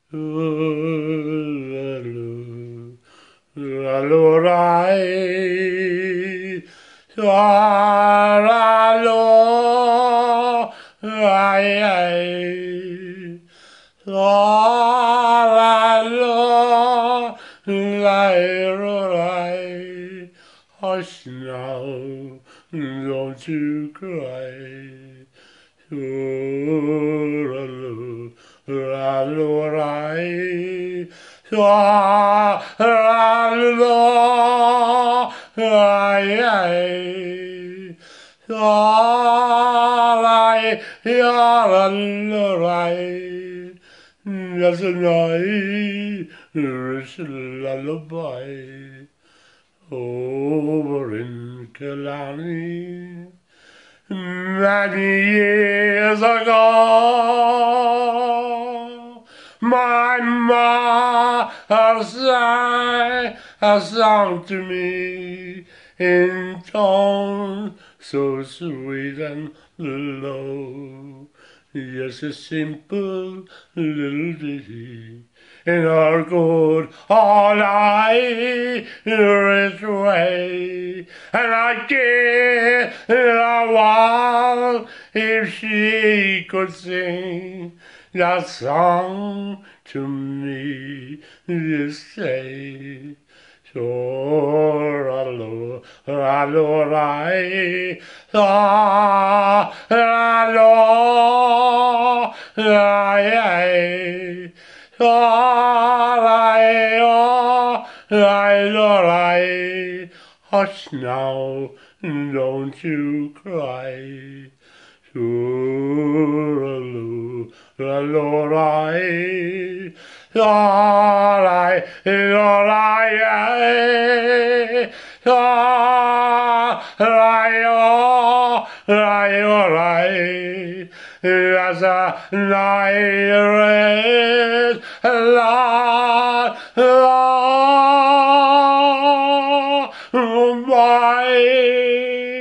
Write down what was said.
Allora, Allo, ai, ai. Allo, lai, hush now, don't you cry. Allo, allo, ai, ai. Alai, alai, that's a nice lullaby over in Killarney. Many years ago, my mother sang a song to me in tones so sweet and low. Just a simple little ditty in our good all Irish way, and I'd give a while if she could sing that song to me this day. So, allo, allo, hush now, don't you cry. Allo, as a Irish lullaby.